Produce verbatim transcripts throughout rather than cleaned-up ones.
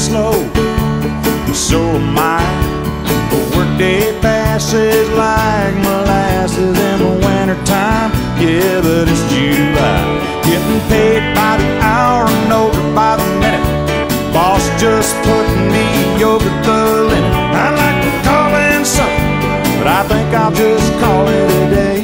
slow, so am I. The workday passes like molasses in the wintertime. Yeah, but it's July. Getting paid by the hour and over by the minute. Boss just put me over the limit. I'd like to call in something, but I think I'll just call it a day.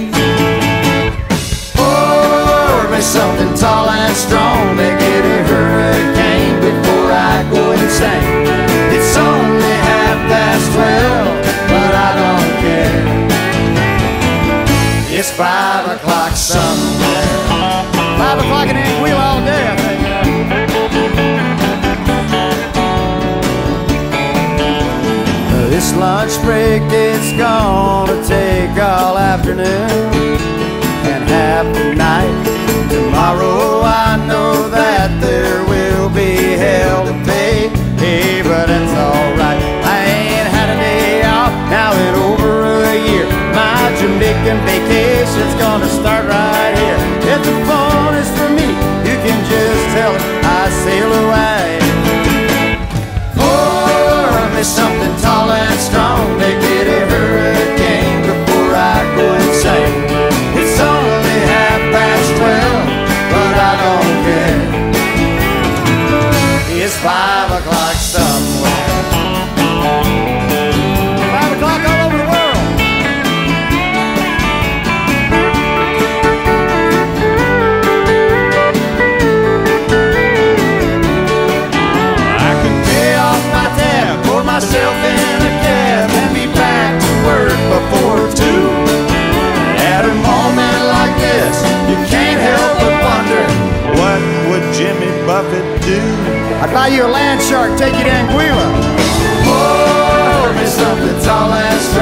Pour me something tall and strong, make it a hurricane before I go insane. It's only half past twelve, but I don't care. It's five o'clock somewhere. Five o'clock in Anguilla all day, I think. This lunch break, it's gonna take all afternoon and half the night. Tomorrow I know that there will be hell to pay. Hey, but it's alright. I ain't had a day off now in over a year. My Jamaican vacation's gonna start right here. If the phone is for me, you can just tell it I sail away. Pour me something tall and strong, make it a hurricane before I go insane. It's only half past twelve, but I don't care. It's five o'clock somewhere. Five o'clock all over the world. I can pay off my tab, pour myself in a cab, and be back to work before two. At a moment like this, you can't help but wonder, what would Jimmy Buffett do? I'd buy you a land shark, take you to Anguilla. Pour me something tall and strong.